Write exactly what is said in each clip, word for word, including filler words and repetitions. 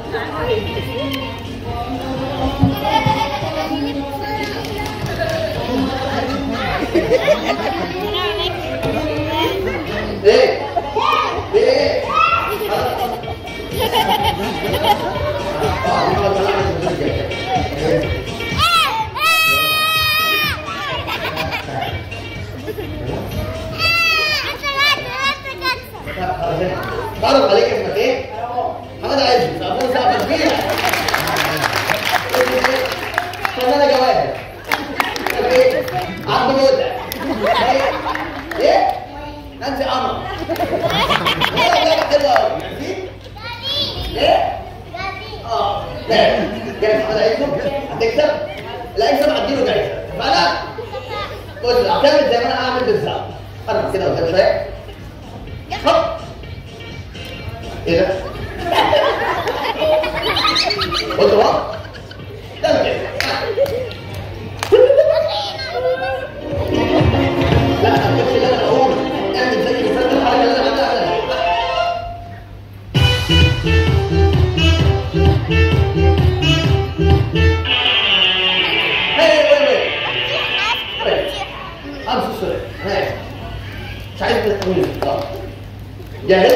ايه ايه تعرف عليك اسمك ايه؟ محمد عز سقفون سقفه كبيره. فنانه جواهر. ايه؟ عبد المتع. ايه؟ نانسي قمر. لا لا حلوه قوي. ايه؟ اه لا جاي محمد عز هتكسب؟ اللي هيكسب هديله جايزه. اتفقنا؟ بص اعتمد زي ما انا هعمل بالظبط. قرب كده قدام شويه. هوب. ايه ده؟ قلت اهو. ده كده. لا انا مش اللي انا بقوله. اعمل زي اللي فات الحركه اللي انا عملتها. هاي وين وين؟ امشي شويه. انا اسف. مش عايز تقولي. جاهز؟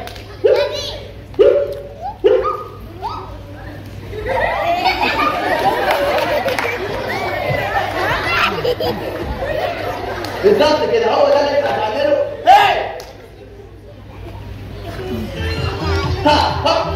بالظبط كده هو ده اللي انت هتعمله. هاي ها ها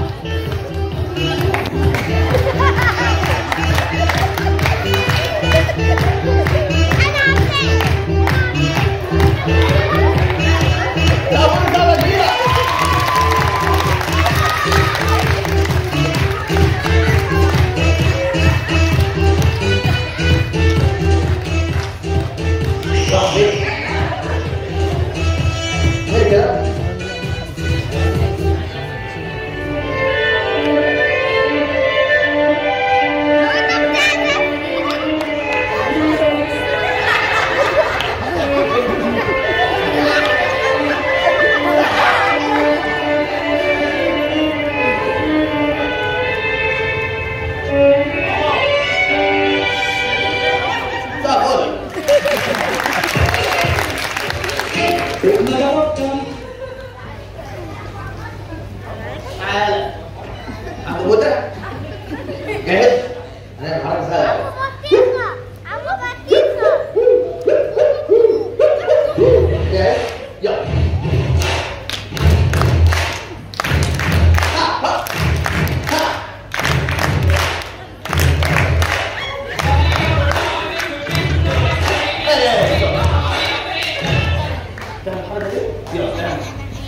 تعالى عم متع جاهز؟ انا الحركه سهله. عم بطيخه جاهز؟ يلا ها ها ها تعمل الحركه دي؟ يلا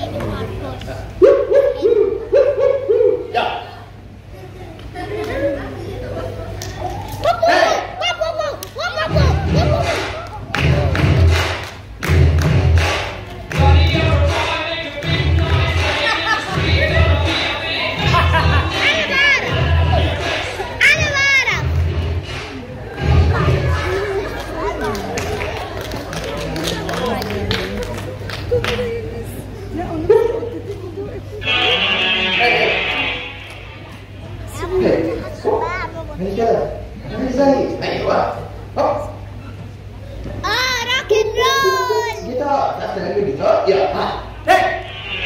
هي كده هي زي ايوه هوب اه روك اند رول جيتار تعرف تلعب الجيتار يلا ها هي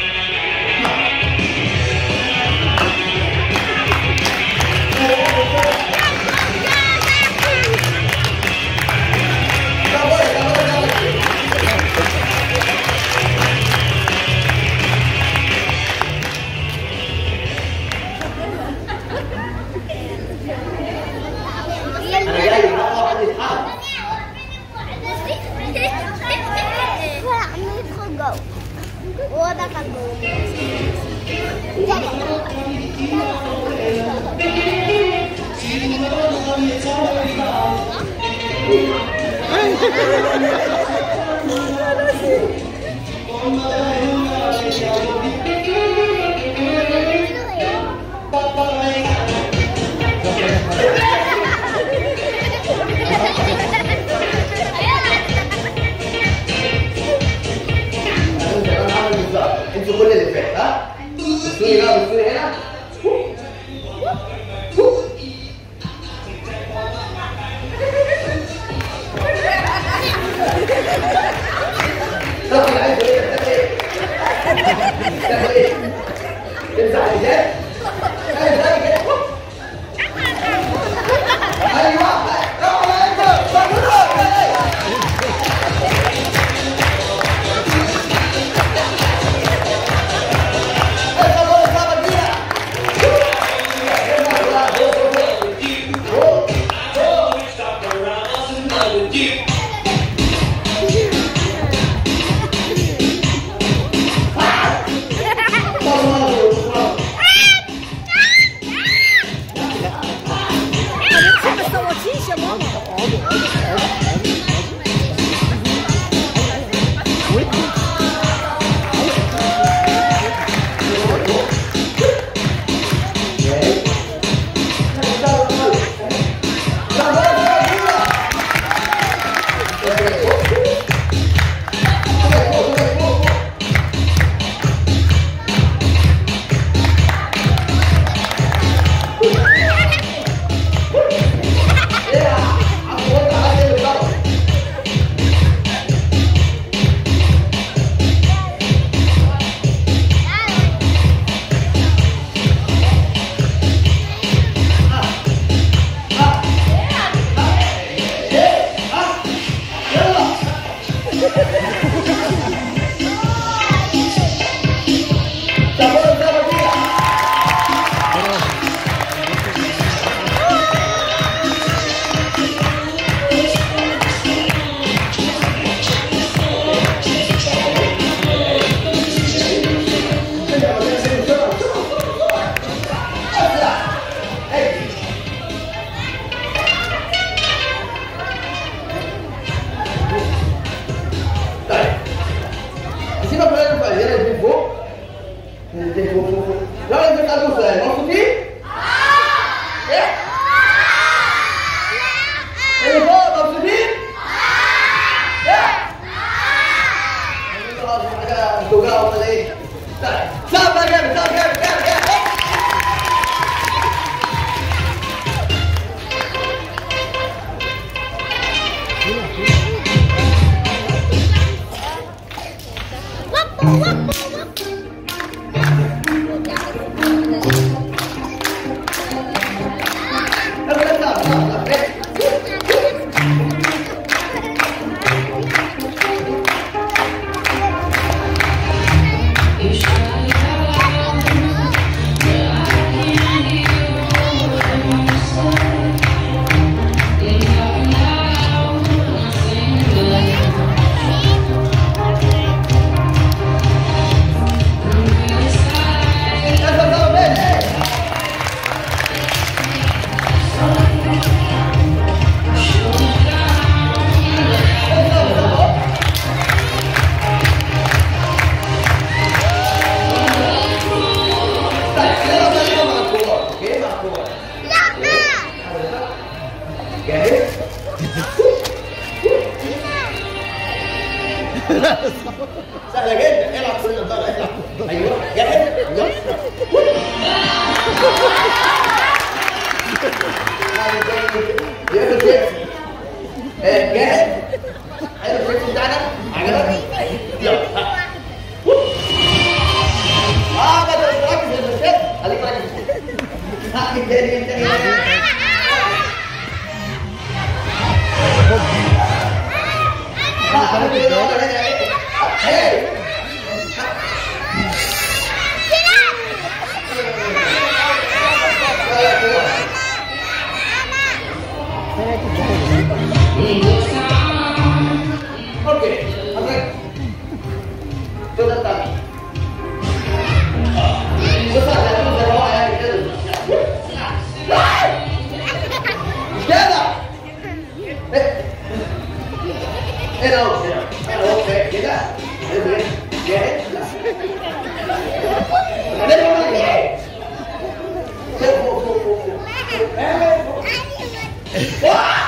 هو دخل جوه انتوا كل اللي فات ها بصوا لي بقى بصوا لي هنا بياكل شيبسي. جاهز؟ حلو الشيبسي بتاعنا؟ عجبك؟ يلا. اه ما تركز في المشهد، خليك مركز. ها تاني انت ايه؟ لا انا كده هنا ايه؟ هي اوكي حضرتك تقدر تعمل بص على الهدوء زي ما هو يعني كده مش كده هنا اهو هنا اهو كده جاهز هنعمل ايه فوق فوق فوق فوق